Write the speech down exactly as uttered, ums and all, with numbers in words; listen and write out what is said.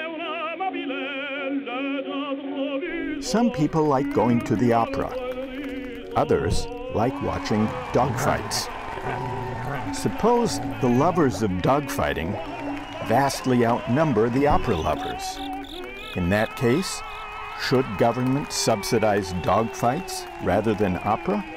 Some people like going to the opera. Others like watching dogfights. Suppose the lovers of dogfighting vastly outnumber the opera lovers. In that case, should government subsidize dogfights rather than opera?